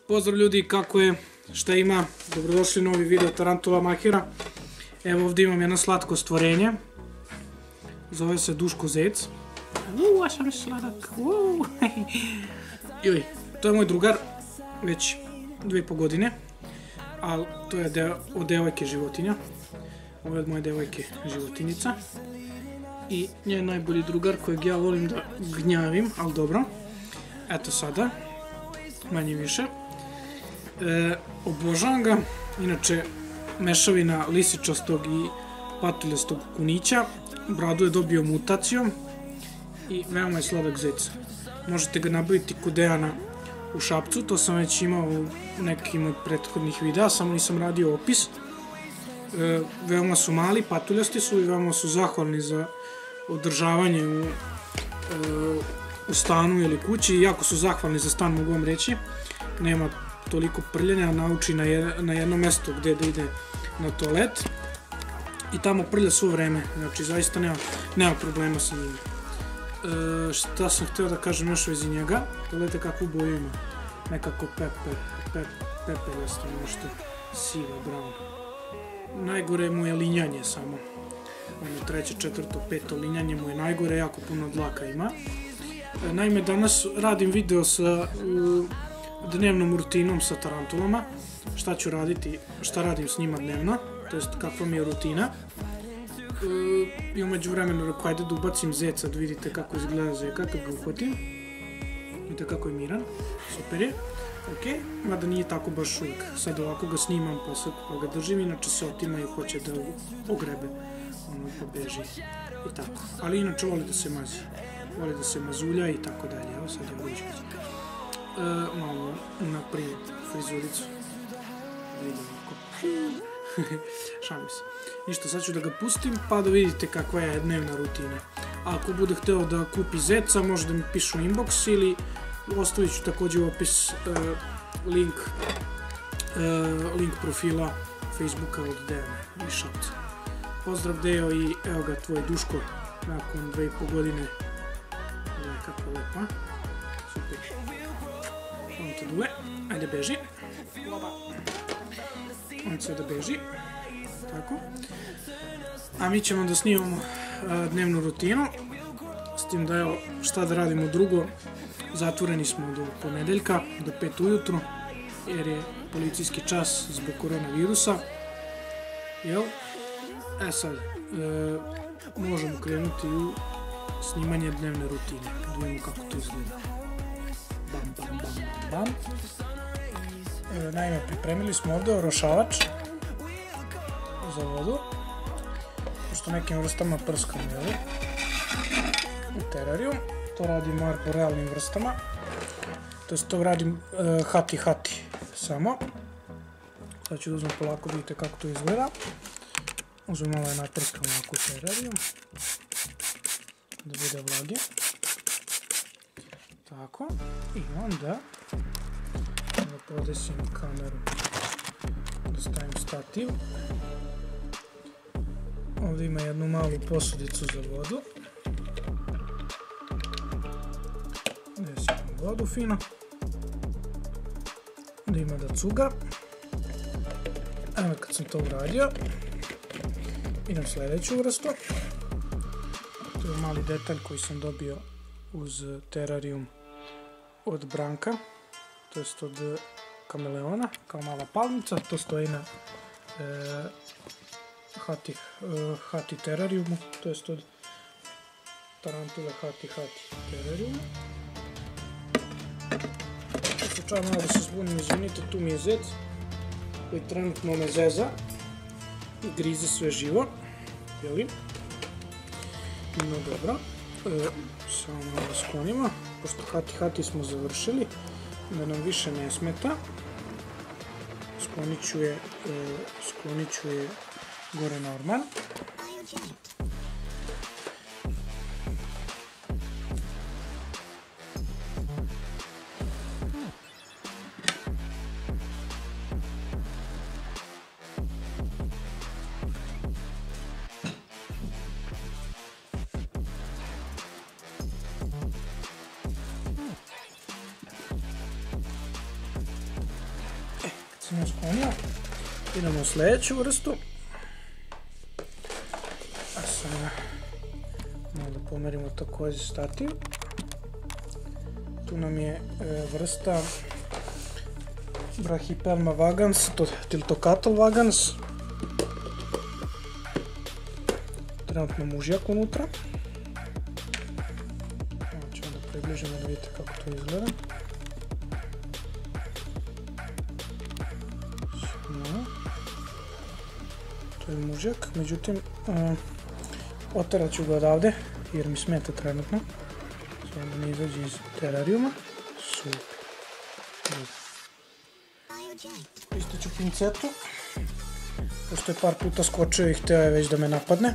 Pozdrav ljudi, kako je, šta ima, dobrodošli u novi video Tarantula Mahera. Evo ovdje imam jedno slatko stvorenje, zove se Duško Zec. A sam sladak, Joj, to je moj drugar, već 2,5 godine, ali to je od devojke životinja. Ovo je od moje devojke životinjica. I njen najbolji drugar kojeg ja volim da gnjavim, ali dobro. Eto sada, manje više. Obožavam ga, inače mešavina lisičastog i patuljastog kunića. Bradu je dobio mutacijom i veoma je sladak zec. Možete ga nabaviti kod Dejana u Šapcu, to sam već imao u nekim od prethodnih videa, samo nisam radio opis. Veoma su mali, patuljasti su i veoma su zahvalni za održavanje u stanu ili kući. Jako su zahvalni za stan, mogu vam reći. Nema toliko prljanja, nauči na jedno mesto gde da ide na toalet i tamo prlja svo vreme, znači zaista nema problema sa njim. Šta sam hteo da kažem još vezi njega, gledajte kakvu boju ima, nekako pepeljasto, nešto sivo, brown. Najgore mu je linjanje samo, ono treće, četvrto, peto linjanje mu je najgore, jako puno dlaka ima. Naime, danas radim video sa dnevnom rutinom sa tarantulama, šta ću raditi, šta radim s njima dnevno, to jest kakva mi je rutina. I umeđu vremenu rekao, ajde da ubacim zeca, da vidite kako izgleda zeka kad ga uhvatim. Vidite kako je miran, super je. Ok, mada nije tako baš uvijek, sad ovako ga snimam pa ga držim, inače se otima i hoće da ogrebe, ono pobeži i tako. Ali inače voli da se mazi, voli da se mazulja i tako dalje, evo sad je vriškić. Malo naprijed frizuricu, vidim ovako, šalim se. Ništa, sad ću da ga pustim pa da vidite kakva je dnevna rutina. Ako bude hteo da kupi zeca, može da mi pišu inbox ili ostavit ću također u opis link profila Facebooka od Dejana i Šapca. Pozdrav Dejo i evo ga tvoj Duško nakon 2,5 godine. Kako je lepa, super. On te dule, ajde beži. On će da beži. Tako. A mi ćemo da snimamo dnevnu rutinu. S tim da evo šta da radimo drugo. Zatvoreni smo do ponedeljka, do 5 ujutru, jer je policijski čas zbog koronavirusa. Jel? Sad, možemo krenuti u snimanje dnevne rutine. Da vidimo kako to izgleda. Bam, bam, bam, bam. Naime, pripremili smo ovdje orošavač za vodu, pošto nekim vrstama prskam, jel? U terariju. To radim arborealnim vrstama, to jest to radim hati samo. Sad ću da uzmem polako, vidite kako to izgleda. Uzmem malo je naprskam ovako u terariju, da bude vlage. Tako, i onda da podesim kameru, da stavim stativ. Ovdje ima jednu malu posudicu za vodu. Desimo vodu fino, da ima da cuga. Evo kad sam to uradio, idem sljedeću vrstu. To je mali detalj koji sam dobio uz terarijum od Branka, to jest od kameleona, kao mala palmica. To stoji na hati terarijumu, to jest od tarantule hati terarijumu. Slučajno malo da se zbunim, izvinite, tu mi je zec koji trenutno me zeza i grize sve živo, jeli? No dobro, samo malo sklonimo, pošto hati smo završili, da nam više ne smeta. Sklonit ću je gore na orman. sam joj sklonio. Idemo u sljedeću vrstu. A sada malo da pomerimo također stativ. Tu nam je vrsta Brachypelma vagans, Tiltocatl vagans. Trenutno mužjak unutra. Ovo ćemo da približimo da vidite kako to izgleda. To je mužjak, međutim oterat ću ga odavde jer mi smeta trenutno. Samo da ne izađe iz terarijuma. Super. Koristit ću pincetu. Pošto je par puta skočio i hteo je već da me napadne.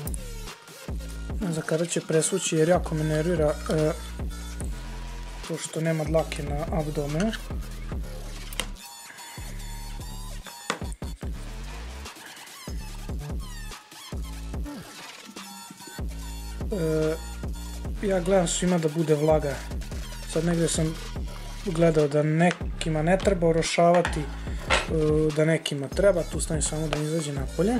Za kada će presvući jer jako me nervira pošto nema dlake na abdomenu. Ja gledam svima da bude vlaga. Sad negdje sam gledao da nekima ne treba orošavati, da nekima treba. Tu stavim samo da izađe napolje.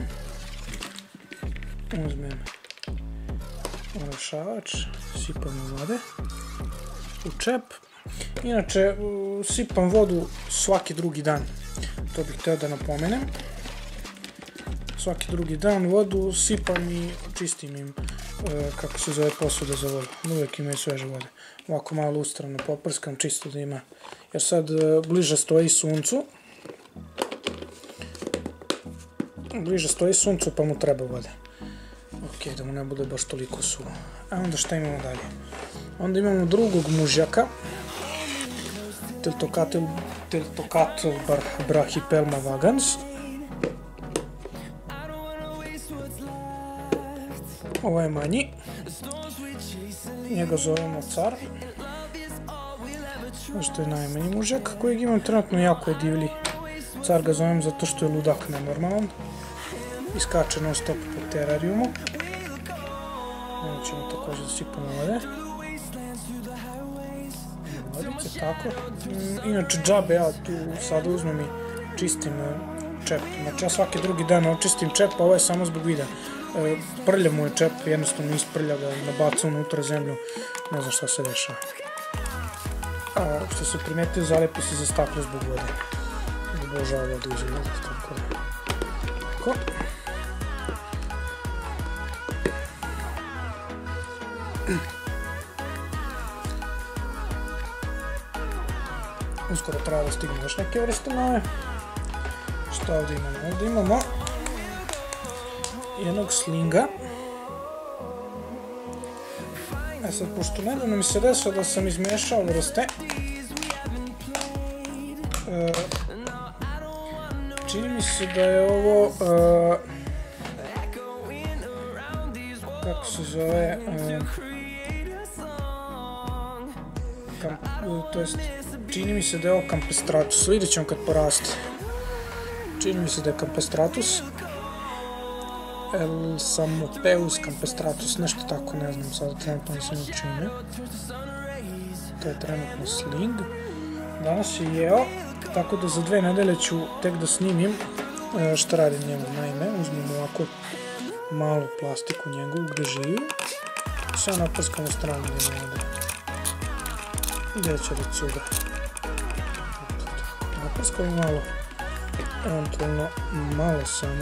Uzmem orošavač, sipam vode u čep. Inače, sipam vodu svaki drugi dan. To bih htio da napomenem. Svaki drugi dan vodu sipam i čistim im, kako se zove, posude za vodu. Uvijek imaju sveže vode. Ovako malo lustrano poprskam, čisto da ima. Jer sad bliže stoji suncu. Bliže stoji suncu pa mu treba vode. Ok, da mu ne bude baš toliko suvo. A onda šta imamo dalje? Onda imamo drugog mužjaka. Tiltocatl Brachypelma vagans. Ovo je manji. Njega zovemo car. Što je najmanji mužjak kojeg imam trenutno, jako je divlji. Car ga zovem zato što je ludak nenormalan. Iskače non stop po terarijumu. Ovo ćemo također da sipamo vode. Vodice, tako. Inače džabe ja tu sada uzmem i čistim čep. Znači ja svaki drugi dan očistim čep, a ovo je samo zbog videa. Prlja mu je čep, jednostavno isprlja ga, nabaca unutra zemlju, ne znam šta se dešava. A što se primetio, zalepi se za staklo zbog vode. Obožava vodu izgledati, tako da. Tako. Uskoro treba da stigne još neke vrste nove. Šta ovdje imamo? Ovdje imamo jednog slinga. E sad, pošto nedavno mi se desilo da sam izmešao vrste, čini mi se da je ovo, kako se zove, to jest, čini mi se da je ovo Campestratus, vidjet ćemo kad poraste. Čini mi se da je Campestratus. Elsamopeus Campestratus, nešto tako, ne znam, sada trenutno nisam učio ime. To je trenutno sling. Danas je jeo, tako da za 2 nedelje ću tek da snimim šta radim njemu. Naime, uzmem ovako malu plastiku njegovu gdje živi. Sve naprskam u stranu vode. Gdje će da cura. Naprskam malo, eventualno malo samo.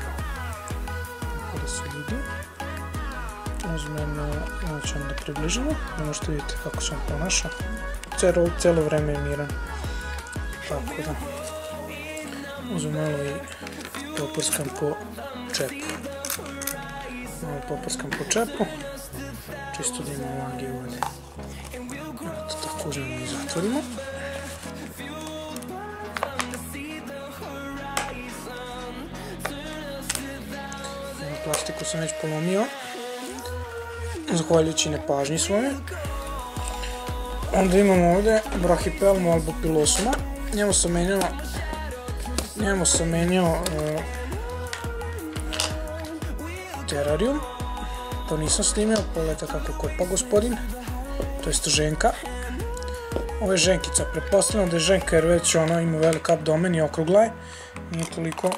Da se vidi. Uzmem, ovo ćemo da približimo, možete vidjeti kako sam ponašao. Cijelo vreme je miran. Tako da. Uzmem malo i poprskam po čepu. Malo poprskam po čepu. Čisto da ima vlage u vode. Eto, tako uzmemo i zatvorimo. Plastiku sam već polomio, zahvaljujući nepažnji svoje. Onda imamo ovdje Brachypelma albopilosuma. Njemu sam menjao terarijum. To nisam snimio, pogledajte kako kopa gospodin, to jest ženka. Ovo je ženkica, pretpostavljam da je ženka jer već ona ima velik abdomen i okrugla je. Nije toliko.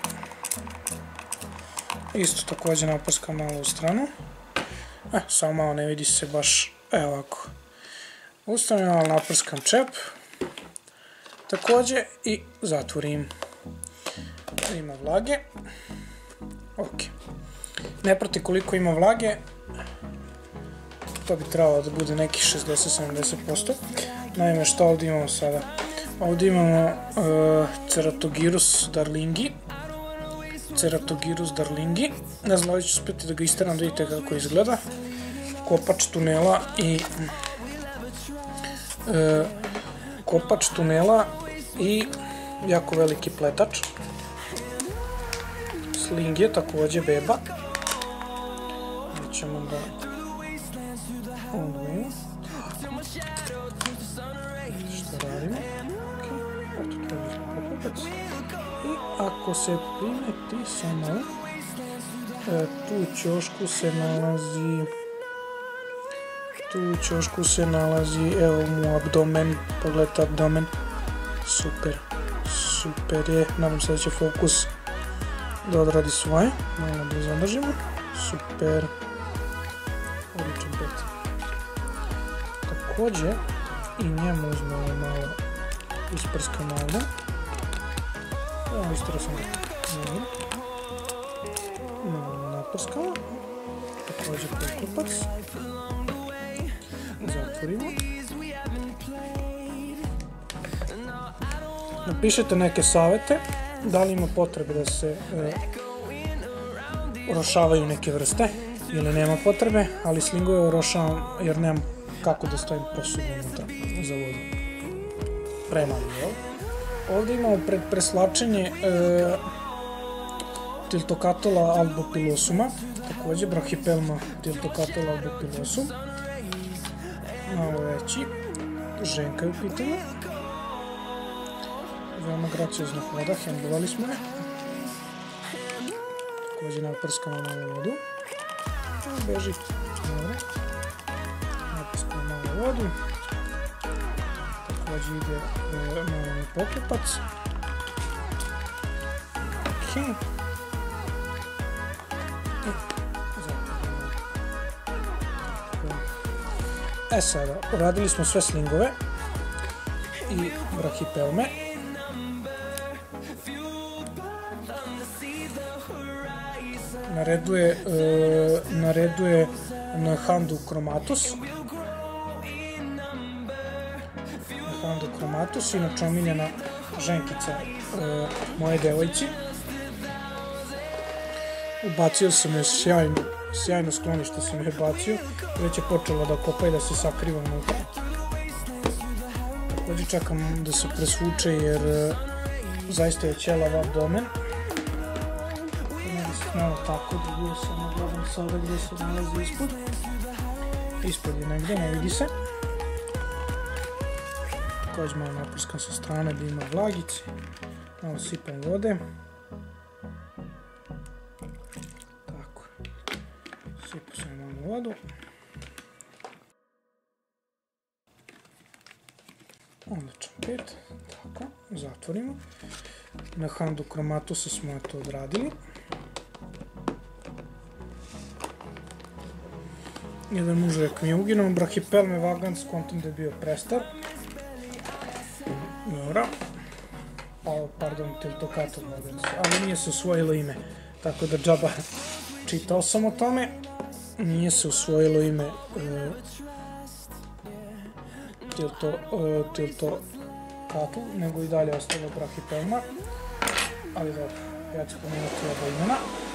Isto također naprskam malo u stranu. Samo malo ne vidi se baš, evo ovako. U stranu malo naprskam čep. Također i zatvorim. Ima vlage. Ok. Ne prati koliko ima vlage. To bi trebalo da bude nekih 60-70%. Naime, što ovdje imamo sada? Ovdje imamo Ceratogyrus darlingi. Ne znam da ću uspjeti da ga isteram, da vidite kako izgleda. Kopač tunela i jako veliki pletač. Sling je također beba. Nećemo da odvojimo. Što radimo? I ako se primeti samo tu u ćošku se nalazi evo mu abdomen, pogledajte abdomen, super je, nadam se da će fokus da odradi svoje, malo da zadržimo, super, odličan pet. Također i njemu uzmemo malo isprskamo ovdje, evo istero sam ga, malo naprskamo, također prekopac, zatvorimo. Napišite neke savjete, da li ima potrebe da se orošavaju neke vrste ili nema potrebe, ali slingove orošavam jer nemam kako da stavim posudu unutra za vodu. Premali je ovo. Ovdje imamo pred preslačenje Tiltocatula albopilosuma, također Brachypelma Tiltocatula albopilosum, malo veći, ženka je u pitanju, veoma graciozna voda, hendlovali smo je, također naprskamo malo vodu, beži, dobro, naprskamo malo vodu, također ide malo poklopac, ok. Sada, uradili smo sve slingove i brachypelme. Na redu je Nahandu chromatus, inače omiljena ženkica moje devojci. Ubacio sam je sjajno sklonište sam je bacio, već je počela da kopa i da se sakriva unutra. Također čekam da se presvuče jer zaista je ćelav abdomen. Negdje se malo tako druguje, samo gledam sada gdje se nalazi ispod. Ispod je negdje, ne vidi se. Također malo naprskam sa strane da ima vlagice. Malo sipam vode. Sipu sam malo vodu. Odličan pet. Tako, zatvorimo. Nahandu chromatusa smo to odradili. Jedan mužujak mi je uginuo. Brachypelme vagans, kontam da je bio prestar. Dobro. Pardon, Tiltocatula vagans. Ali nije se usvojilo ime. Tako da džaba čitao sam o tome. Nije se usvojilo ime Tiltocatula, nego i dalje ostalo Brachypelma. Ali dobro, ja ću pomenuti oba imena.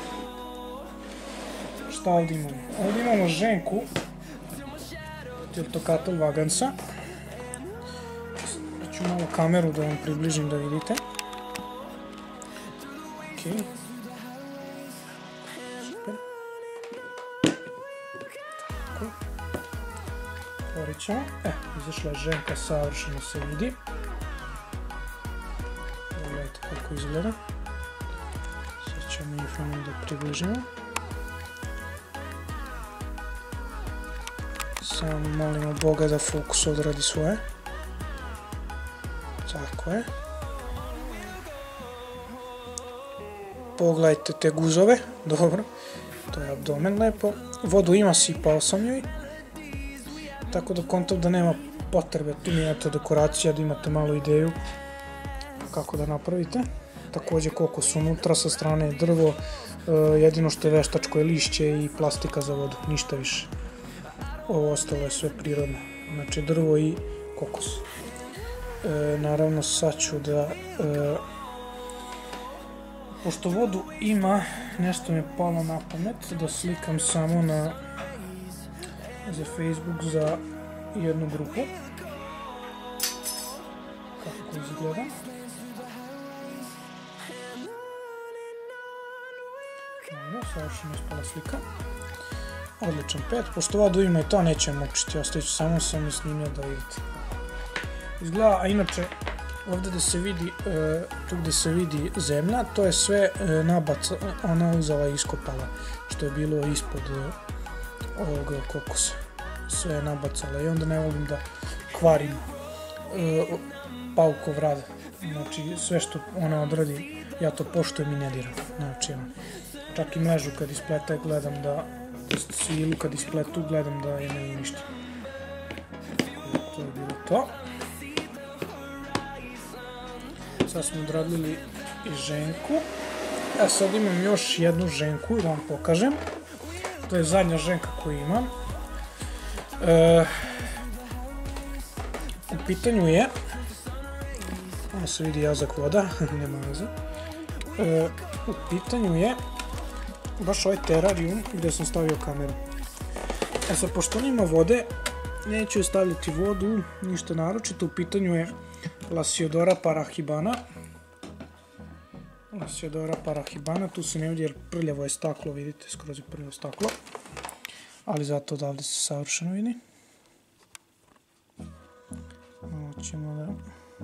Šta ovdje imamo? Ovdje imamo ženku Tiltocatula vagansa. Ću malo kameru da vam približim da vidite. Ok. Super. Tako. Otvorit ćemo. Izašla je ženka, savršeno se vidi. Pogledajte kako izgleda. Sad ćemo inframo da približimo. Samo molimo Boga da fokus odradi svoje. tako je. Pogledajte te guzove, dobro, to je abdomen lepo. Vodu ima, sipao sam joj, tako da kontam da nema potrebe, tu mi je ta dekoracija da imate malo ideju kako da napravite. Takođe kokos unutra, sa strane je drvo, jedino što je veštačko je lišće i plastika za vodu, ništa više. Ovo ostalo je sve prirodno, znači drvo i kokos. Naravno sad ću da, pošto vodu ima, nešto mi je palo na pamet, da slikam samo za Facebook za jednu grupu. Kako izgleda. Savršeno ispala slika. Odličan pet, pošto vodu ima i to nećem mučiti, ostavit ću samo sam i snimio da vidite. Izgleda, a inače ovdje da se vidi, tu gde se vidi zemlja, to je sve nabaca, ona uzela i iskopala, što je bilo ispod ovog kokosa. Sve je nabacala i onda ne volim da kvarim paukov rad. Znači sve što ona odradi, ja to poštujem i ne diram. Znači, čak i mrežu kad ispleta gledam da, svilu kad ispletu gledam da je ne uništim. To je bilo to. Sad smo odradili i ženku. Ja sad imam još jednu ženku da vam pokažem. To je zadnja ženka koju imam. U pitanju je, ovo se vidi jazak voda, nema veze. U pitanju je baš ovaj terarijum gde sam stavio kameru. Sad, pošto nema vode, neću joj stavljati vodu, ništa naročito. U pitanju je Lasiodora parahibana. Lasiodora parahibana, tu se ne vidi jer prljavo je staklo, vidite, skroz je prljavo staklo. Ali zato odavde se savršeno vidi. Ovo ćemo da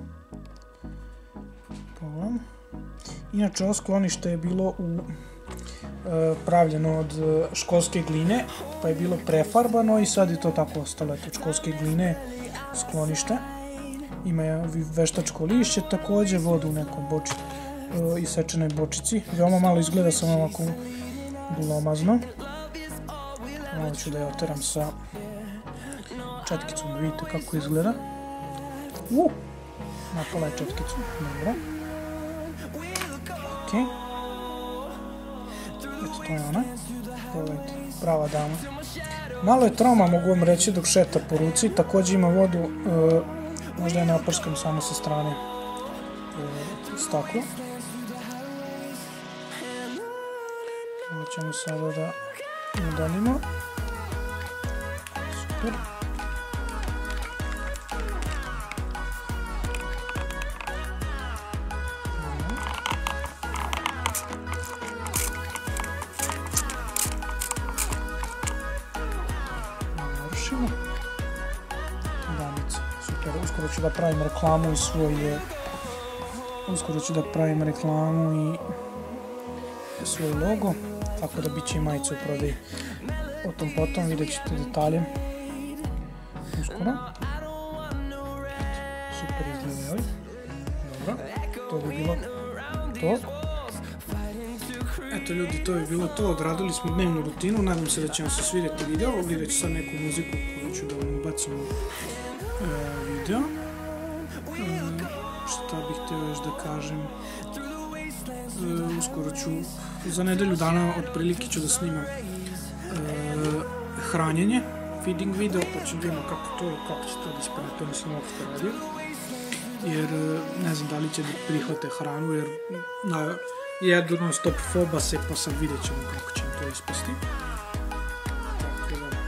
pogledam. Inače, ovo sklonište je bilo pravljeno od školske gline, pa je bilo prefarbano i sad je to tako ostalo. Od školske gline sklonište. Ima veštačko lišće, takođe vodu u nekoj isečenoj bočici. Veoma malo izgleda, samo ovako glomazno. Ovo ću da je oteram sa četkicom, da vidite kako izgleda. Napala je četkicu, dobro. Ok. Eto, to je ona. Pogledajte, prava dama. Malo je troma, mogu vam reći, dok šeta po ruci. Takođe ima vodu, možda je naprskam samo sa strane stakla. Ovo ćemo sada da udaljimo. Super. Navršimo. Danica. Super. Uskoro ću da pravim reklamu i uskoro ću da pravim reklamu i svoj logo, tako da bit će i majica u prodaji. O tom potom vidjet ćete detalje uskoro. Super izgleda, joj. Dobro, to bi bilo to. Eto ljudi, to bi bilo to. Odradili smo dnevnu rutinu, nadam se da će vam se svidjeti video. Vidjet ću sad neku muziku koju ću da vam ubacim u video. Šta bih htio još da kažem, uskoro ću, za nedelju dana otprilike ću da snimam hranjenje, feeding video, pa ću vidjeti kako će to da isprave, to nisam uopšte radio, jer ne znam da li će da prihvate hranu, jer jedu non stop fobase, pa sad vidjet ćemo kako će to ispasti. Tako da,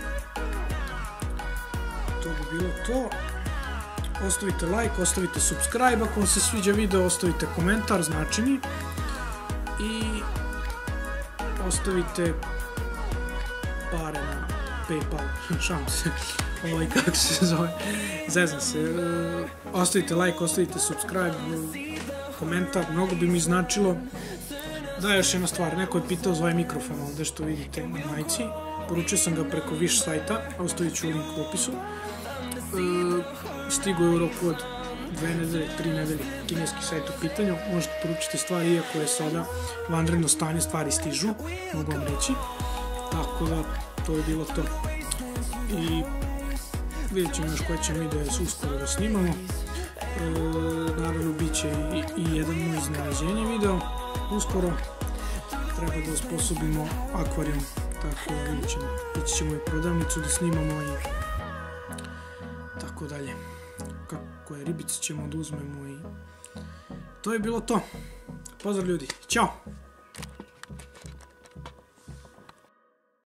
to bi bilo to. Ostavite like, ostavite subscribe, ako vam se sviđa video, ostavite komentar, znači mi, i ostavite pare na PayPal, šalim se, kako se zove, zezam se, ostavite like, ostavite subscribe, komentar, mnogo bi mi značilo. Da, još jedna stvar, neko je pitao za ovaj mikrofon ovde što vidite na majici, poručio sam ga preko Wish sajta, ostavit ću link u opisu. Stigo je u roku od 2 nedelje, 3 nedelje kineski sajt u pitanju, možete poručiti stvari, iako je sada vanredno stanje, stvari stižu, mogu vam reći. Tako da, to je bilo to. I vidjet ćemo još koje ćemo videe uskoro da snimamo. Naravno, bit će i jedan moj iznenađenje video uskoro. Treba da osposobimo akvarijum, tako da vidjet ćemo. Ići ćemo i prodavnicu da snimamo i tako dalje. Koje ribice ćemo da uzmemo i to je bilo to. Pozdrav ljudi, ćao!